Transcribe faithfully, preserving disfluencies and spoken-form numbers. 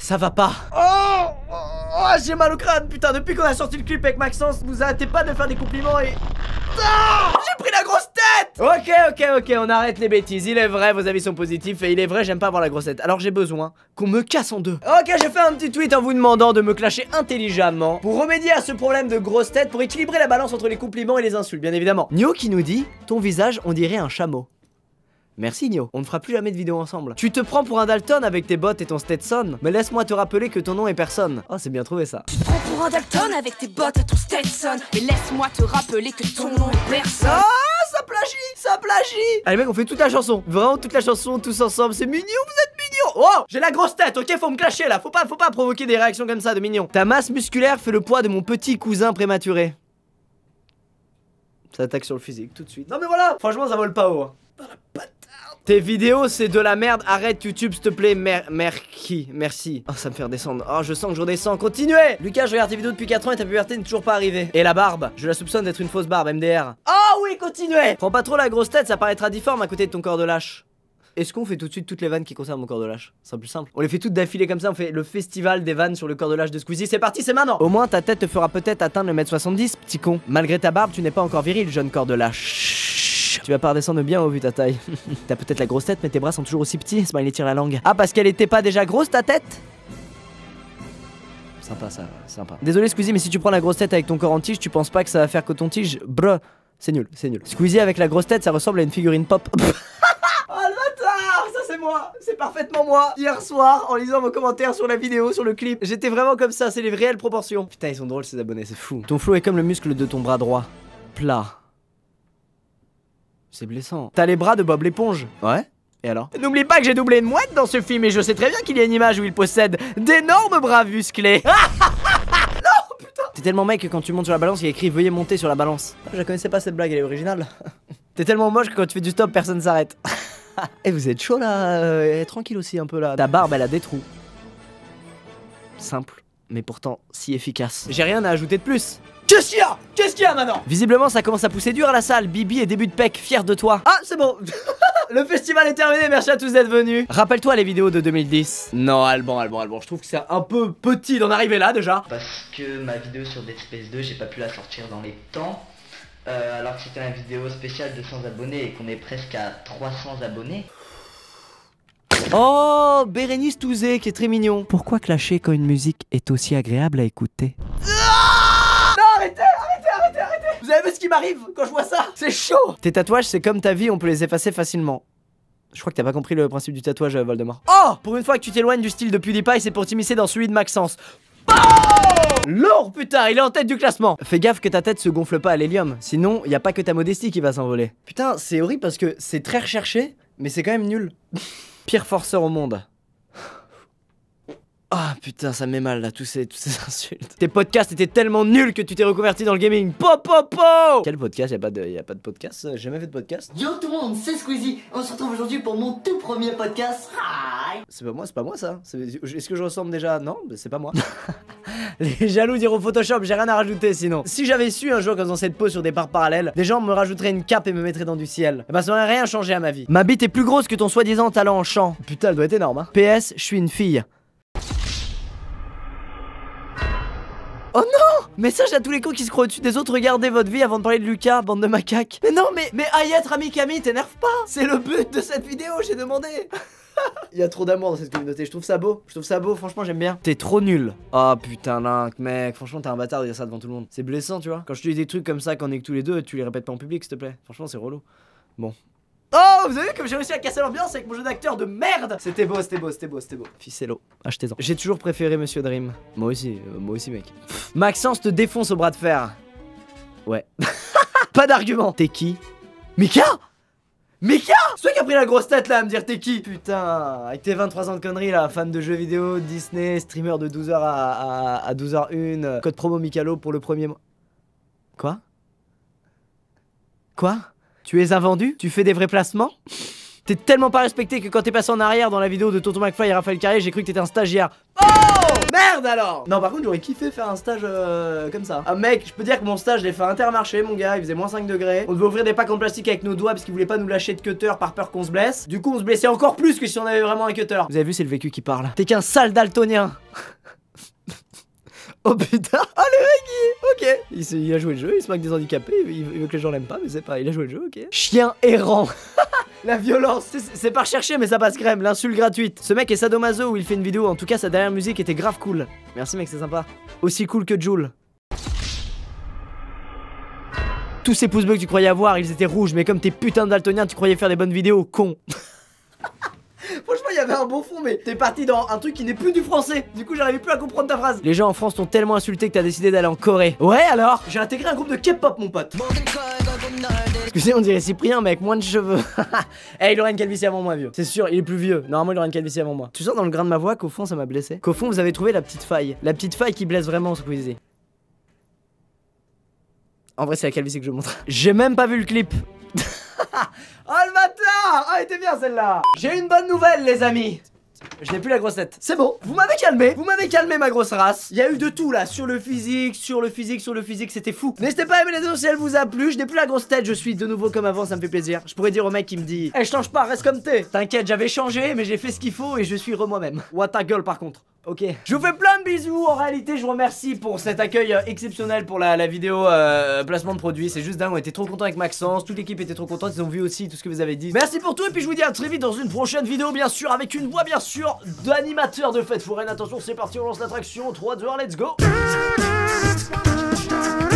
Ça va pas. Oh, oh, oh j'ai mal au crâne, putain. Depuis qu'on a sorti le clip avec Maxence, vous arrêtez pas de faire des compliments et... Ah, j'ai pris la grosse tête. Ok, ok, ok, on arrête les bêtises. Il est vrai, vos avis sont positifs et il est vrai, j'aime pas avoir la grosse tête. Alors j'ai besoin qu'on me casse en deux. Ok, j'ai fait un petit tweet en vous demandant de me clasher intelligemment pour remédier à ce problème de grosse tête, pour équilibrer la balance entre les compliments et les insultes, bien évidemment. Nio qui nous dit, ton visage, on dirait un chameau. Merci Nio, on ne fera plus jamais de vidéo ensemble. Tu te prends pour un Dalton avec tes bottes et ton Stetson, mais laisse-moi te rappeler que ton nom est personne. Oh, c'est bien trouvé ça. Tu te prends pour un Dalton avec tes bottes et ton Stetson, mais laisse-moi te rappeler que ton nom est personne. Ah, ça plagie, ça plagie. Allez mec, on fait toute la chanson, vraiment toute la chanson, tous ensemble, c'est mignon, vous êtes mignons. Oh, j'ai la grosse tête, ok, faut me clasher là, faut pas, faut pas provoquer des réactions comme ça de mignon. Ta masse musculaire fait le poids de mon petit cousin prématuré. Ça attaque sur le physique tout de suite. Non mais voilà, franchement ça vole pas haut. Dans la patate. Tes vidéos c'est de la merde, arrête YouTube s'il te plaît, mer merci, merci. Oh ça me fait redescendre, oh je sens que je redescends, continuez. Lucas, je regarde tes vidéos depuis quatre ans et ta puberté n'est toujours pas arrivée. Et la barbe, je la soupçonne d'être une fausse barbe, M D R. Oh oui, continuez. Prends pas trop la grosse tête, ça paraîtra difforme à côté de ton corps de lâche. Est-ce qu'on fait tout de suite toutes les vannes qui concernent mon corps de lâche? C'est plus simple. On les fait toutes d'affilée comme ça, on fait le festival des vannes sur le corps de lâche de Squeezie. C'est parti, c'est maintenant. Au moins ta tête te fera peut-être atteindre le mètre soixante-dix, petit con. Malgré ta barbe, tu n'es pas encore viril, jeune corps de lâche. Tu vas pas redescendre bien au vu ta taille. T'as peut-être la grosse tête, mais tes bras sont toujours aussi petits. Smiley tire la langue. Ah, parce qu'elle était pas déjà grosse ta tête? Sympa ça, sympa. Désolé Squeezie, mais si tu prends la grosse tête avec ton corps en tige, tu penses pas que ça va faire coton-tige? Bruh, c'est nul, c'est nul. Squeezie avec la grosse tête, ça ressemble à une figurine pop. Oh le bâtard, ça c'est moi, c'est parfaitement moi. Hier soir, en lisant vos commentaires sur la vidéo, sur le clip, j'étais vraiment comme ça, c'est les réelles proportions. Putain, ils sont drôles ces abonnés, c'est fou. Ton flow est comme le muscle de ton bras droit. Plat. C'est blessant. T'as les bras de Bob l'éponge. Ouais. Et alors? N'oublie pas que j'ai doublé une mouette dans ce film et je sais très bien qu'il y a une image où il possède d'énormes bras musclés. Non, putain. T'es tellement mec que quand tu montes sur la balance, il y a écrit veuillez monter sur la balance. Je la connaissais pas cette blague, elle est originale. T'es tellement moche que quand tu fais du stop, personne s'arrête. Et vous êtes chaud là, euh, tranquille aussi un peu là. Ta barbe, elle a des trous. Simple, mais pourtant si efficace. J'ai rien à ajouter de plus. Qu'est-ce qu'il y a? Qu'est-ce qu'il y a maintenant? Visiblement ça commence à pousser dur à la salle. Bibi et début de pec, fier de toi. Ah c'est bon. Le festival est terminé, merci à tous d'être venus. Rappelle-toi les vidéos de deux mille dix. Non Alban, Alban, Alban, je trouve que c'est un peu petit d'en arriver là déjà. Parce que ma vidéo sur Dead Space deux, j'ai pas pu la sortir dans les temps. Euh, alors que c'était une vidéo spéciale de cent abonnés et qu'on est presque à trois cents abonnés. Oh, Bérénice Touzé qui est très mignon. Pourquoi clasher quand une musique est aussi agréable à écouter? Arrêtez, arrêtez, arrêtez, arrêtez. Vous avez vu ce qui m'arrive quand je vois ça? C'est chaud. Tes tatouages, c'est comme ta vie, on peut les effacer facilement. Je crois que t'as pas compris le principe du tatouage, Voldemort. Oh, pour une fois que tu t'éloignes du style de PewDiePie, c'est pour t'immiscer dans celui de Maxence. Oh lourd, putain, il est en tête du classement. Fais gaffe que ta tête se gonfle pas à l'hélium, sinon y a pas que ta modestie qui va s'envoler. Putain, c'est horrible parce que c'est très recherché, mais c'est quand même nul. Pire forceur au monde. Ah oh, putain, ça me met mal là, tous ces, tous ces insultes. Tes podcasts étaient tellement nuls que tu t'es reconverti dans le gaming. Po po po. Quel podcast? Y'a pas de, y a pas de podcast? J'ai jamais fait de podcast. Yo tout le monde, c'est Squeezie. On se retrouve aujourd'hui pour mon tout premier podcast. Hi. C'est pas moi, c'est pas moi ça. Est-ce que je ressemble déjà? Non, c'est pas moi. Les jaloux diront Photoshop, j'ai rien à rajouter sinon. Si j'avais su un jour qu'en faisant cette pause sur des parts parallèles, des gens me rajouteraient une cape et me mettraient dans du ciel. Et bah ça n'aurait rien changé à ma vie. Ma bite est plus grosse que ton soi-disant talent en chant. Putain, elle doit être énorme hein. P S, je suis une fille. Oh non! Message à tous les cons qui se croient au-dessus des autres, regardez votre vie avant de parler de Lucas, bande de macaques. Mais non, mais, mais Ayet Rami Kami, t'énerve pas! C'est le but de cette vidéo, j'ai demandé! Il y a trop d'amour dans cette communauté, je trouve ça beau, je trouve ça beau, franchement j'aime bien. T'es trop nul. Oh putain Link, mec, franchement t'es un bâtard de dire ça devant tout le monde. C'est blessant, tu vois. Quand je te dis des trucs comme ça, qu'on est que tous les deux, tu les répètes pas en public, s'il te plaît. Franchement c'est relou. Bon. Oh, vous avez vu comme j'ai réussi à casser l'ambiance avec mon jeu d'acteur de merde. C'était beau, c'était beau, c'était beau, c'était beau. Ficello, achetez-en. J'ai toujours préféré Monsieur Dream. Moi aussi, euh, moi aussi mec. Pff, Maxence te défonce au bras de fer. Ouais. Pas d'argument. T'es qui? Mika? Mika? C'est toi qui a pris la grosse tête là à me dire t'es qui? Putain, avec tes vingt-trois ans de conneries là, fan de jeux vidéo, Disney, streamer de douze heures à, à, à douze heures une, code promo Mikalo pour le premier mois. Quoi? Quoi? Tu es un vendu? Tu fais des vrais placements? T'es tellement pas respecté que quand t'es passé en arrière dans la vidéo de Tonton McFly et Raphaël Carré, j'ai cru que t'étais un stagiaire. Oh merde alors. Non par contre j'aurais kiffé faire un stage euh, comme ça. Ah mec, je peux dire que mon stage je l'ai fait à Intermarché mon gars, il faisait moins cinq degrés. On devait ouvrir des packs en plastique avec nos doigts parce qu'ils voulaient pas nous lâcher de cutter par peur qu'on se blesse. Du coup on se blessait encore plus que si on avait vraiment un cutter. Vous avez vu, c'est le vécu qui parle. T'es qu'un sale daltonien. Oh putain. Oh le mec il... Ok il, se... il a joué le jeu, il se moque des handicapés. Il... il veut que les gens l'aiment pas mais c'est pas... Il a joué le jeu, ok. Chien errant. La violence, c'est pas recherché mais ça passe crème, l'insulte gratuite. Ce mec est sadomaso où il fait une vidéo, en tout cas sa dernière musique était grave cool. Merci mec, c'est sympa. Aussi cool que Jul. Tous ces pouces bleus que tu croyais avoir, ils étaient rouges, mais comme t'es putain de daltonien, tu croyais faire des bonnes vidéos, con. Franchement, il y avait un bon fond, mais t'es parti dans un truc qui n'est plus du français. Du coup, j'arrivais plus à comprendre ta phrase. Les gens en France t'ont tellement insulté que t'as décidé d'aller en Corée. Ouais, alors j'ai intégré un groupe de K-pop, mon pote. Excusez, on dirait Cyprien, mais avec moins de cheveux. Eh, hey, il aura une calvitie avant moi, vieux. C'est sûr, il est plus vieux. Normalement, il aura une calvitie avant moi. Tu sens dans le grain de ma voix qu'au fond, ça m'a blessé. Qu'au fond, vous avez trouvé la petite faille. La petite faille qui blesse vraiment, Squeezie. En vrai, c'est la calvitie que je montre. J'ai même pas vu le clip. Oh le bâtard. Oh, elle était bien celle-là. J'ai une bonne nouvelle les amis. Je n'ai plus la grosse tête. C'est bon, vous m'avez calmé. Vous m'avez calmé ma grosse race. Il y a eu de tout là, sur le physique, sur le physique, sur le physique, c'était fou. N'hésitez pas à aimer les vidéos si elle vous a plu. Je n'ai plus la grosse tête, je suis de nouveau comme avant, ça me fait plaisir. Je pourrais dire au mec qui me dit eh, je change pas, reste comme t'es. T'inquiète, j'avais changé, mais j'ai fait ce qu'il faut et je suis re moi-même. What ta gueule par contre. Ok, je vous fais plein de bisous. En réalité, je vous remercie pour cet accueil euh, exceptionnel pour la, la vidéo euh, placement de produit. C'est juste dingue, on était trop contents avec Maxence. Toute l'équipe était trop contente, ils ont vu aussi tout ce que vous avez dit. Merci pour tout et puis je vous dis à très vite dans une prochaine vidéo, bien sûr, avec une voix, bien sûr, d'animateur de fête foraine. Attention, c'est parti, on lance l'attraction. trois, deux, un, let's go.